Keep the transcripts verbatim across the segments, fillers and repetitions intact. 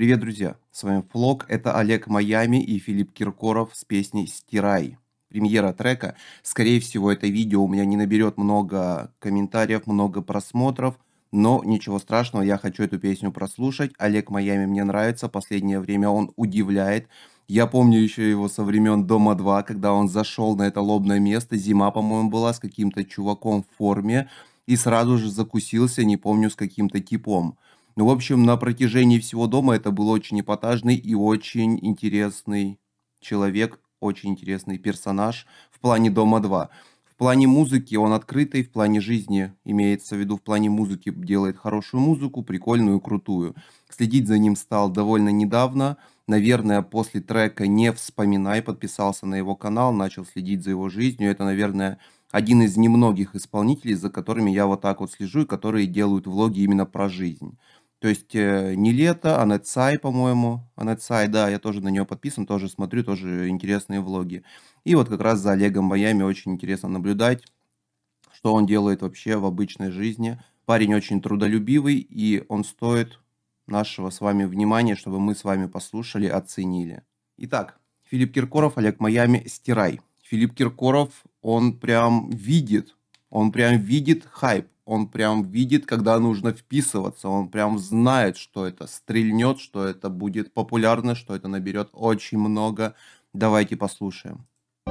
Привет, друзья! С вами Флог, это Олег Майами и Филипп Киркоров с песней «Стирай». Премьера трека. Скорее всего, это видео у меня не наберет много комментариев, много просмотров, но ничего страшного, я хочу эту песню прослушать. Олег Майами мне нравится, последнее время он удивляет. Я помню еще его со времен Дома два, когда он зашел на это лобное место, зима, по-моему, была, с каким-то чуваком в форме, и сразу же закусился, не помню, с каким-то типом. Ну, в общем, на протяжении всего дома это был очень эпатажный и очень интересный человек, очень интересный персонаж в плане Дома два. В плане музыки он открытый, в плане жизни, имеется в виду, в плане музыки делает хорошую музыку, прикольную, крутую. Следить за ним стал довольно недавно. Наверное, после трека «Не вспоминай» подписался на его канал, начал следить за его жизнью. Это, наверное, один из немногих исполнителей, за которыми я вот так вот слежу, и которые делают влоги именно про жизнь. То есть э, не лето, Анет Сай, по-моему. Анет Сай, да, я тоже на нее подписан, тоже смотрю, тоже интересные влоги. И вот как раз за Олегом Майами очень интересно наблюдать, что он делает вообще в обычной жизни. Парень очень трудолюбивый, и он стоит нашего с вами внимания, чтобы мы с вами послушали, оценили. Итак, Филипп Киркоров, Олег Майами, «Стирай». Филипп Киркоров, он прям видит, он прям видит хайп. Он прям видит, когда нужно вписываться, он прям знает, что это стрельнет, что это будет популярно, что это наберет очень много. Давайте послушаем.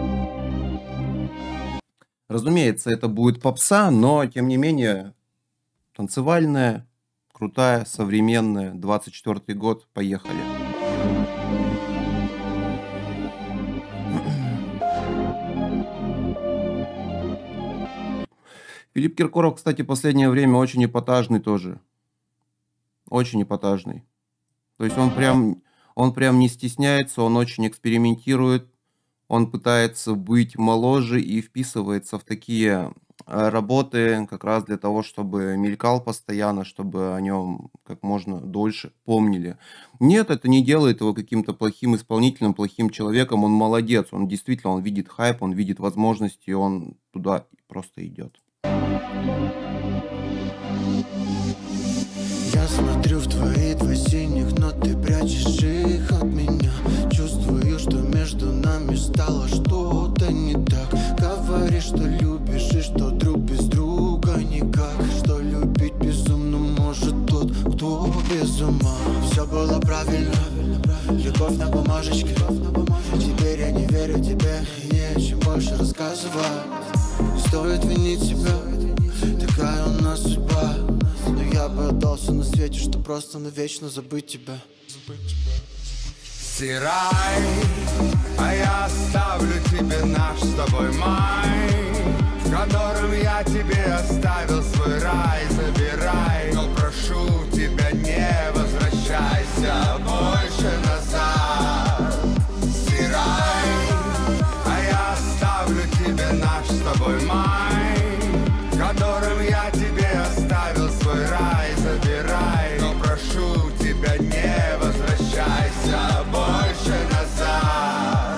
Разумеется, это будет попса, но тем не менее танцевальная, крутая, современная, двадцать четвёртый год, поехали. Филипп Киркоров, кстати, в последнее время очень эпатажный тоже. Очень эпатажный. То есть он прям, он прям не стесняется, он очень экспериментирует. Он пытается быть моложе и вписывается в такие работы как раз для того, чтобы мелькал постоянно, чтобы о нем как можно дольше помнили. Нет, это не делает его каким-то плохим исполнителем, плохим человеком. Он молодец, он действительно, он видит хайп, он видит возможности, и он туда просто идет. Я смотрю в твои два синих, но ты прячешь их от меня. Чувствую, что между нами стало что-то не так. Говоришь, что любишь и что друг без друга никак. Что любить безумно может тот, кто без ума. Все было правильно, любовь на бумажечке. Теперь я не верю тебе, и не о чем больше рассказывать. Стоит винить себя, такая у нас судьба. Но я бы отдался на свете, что просто навечно забыть тебя. Стирай, а я оставлю тебе наш с тобой май, в котором я тебе оставил свой рай. Забирай, но прошу тебя, не возвращайся больше назад. Стирай, а я оставлю тебе наш с тобой май, в котором я тебе оставил свой рай. Забирай, но прошу тебя, не возвращайся больше назад.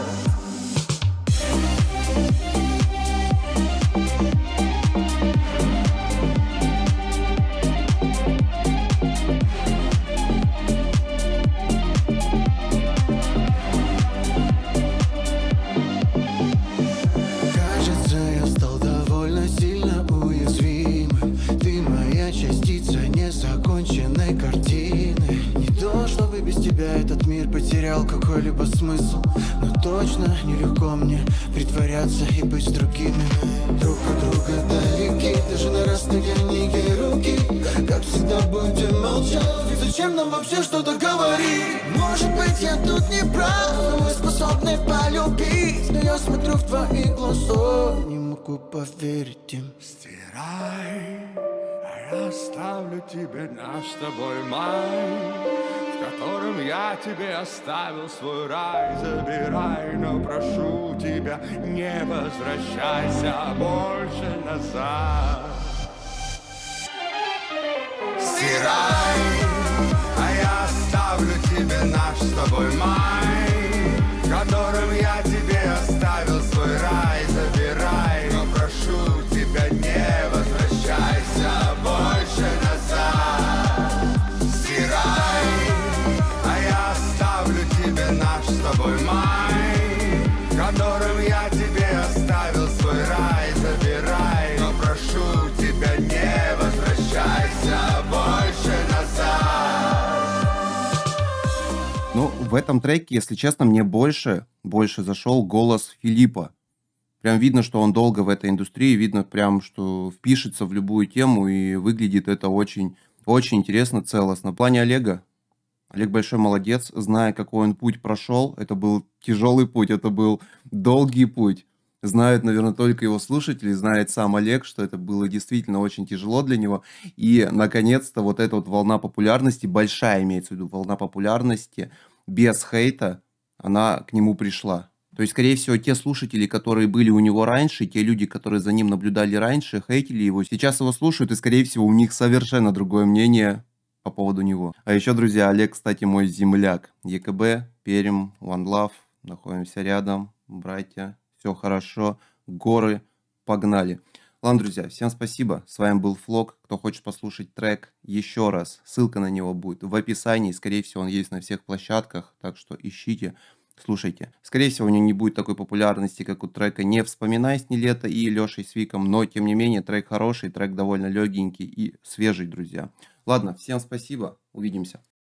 Кажется, я стал довольно сильно уязвимым. Ты моя частица незаконченной картины. Не то, чтобы без тебя этот мир потерял какой-либо смысл, но точно нелегко мне притворяться и быть с другими. Друг от друга далеки, даже на расстоянии руки. Как всегда будем молчать, ведь зачем нам вообще что-то говорить? Может быть, я тут не прав, но мы способны полюбить. Но я смотрю в твои глаза, не могу поверить им. Стирай, а я оставлю тебе наш с тобой май, в котором я тебе оставил свой рай. Забирай, но прошу тебя, не возвращайся больше назад. Стирай, а я оставлю тебе наш с тобой май, в котором я тебе оставил свой рай. Забирай, но прошу тебя, не возвращайся больше назад. Стирай, а я тебе наш с тобой май, в котором я тебе оставил свой рай. Забирай, но прошу тебя, не возвращайся больше назад. Ну, в этом треке, если честно, мне больше, больше зашел голос Филиппа. Прям видно, что он долго в этой индустрии, видно прям, что впишется в любую тему, и выглядит это очень, очень интересно, целостно. В плане Олега, Олег большой молодец, зная, какой он путь прошел, это был тяжелый путь, это был долгий путь. Знают, наверное, только его слушатели, знает сам Олег, что это было действительно очень тяжело для него. И, наконец-то, вот эта вот волна популярности, большая имеется в виду волна популярности, без хейта, она к нему пришла. То есть, скорее всего, те слушатели, которые были у него раньше, те люди, которые за ним наблюдали раньше, хейтили его, сейчас его слушают, и, скорее всего, у них совершенно другое мнение по поводу него. А еще, друзья, Олег, кстати, мой земляк. ЕКБ, Пермь, One Love, находимся рядом, братья, все хорошо, горы, погнали. Ладно, друзья, всем спасибо, с вами был Флог. Кто хочет послушать трек еще раз, ссылка на него будет в описании, скорее всего, он есть на всех площадках, так что ищите. Слушайте, скорее всего, у него не будет такой популярности, как у трека «Не вспоминай» с Нилетто и Лешей Свиком, но, тем не менее, трек хороший, трек довольно легенький и свежий, друзья. Ладно, всем спасибо, увидимся.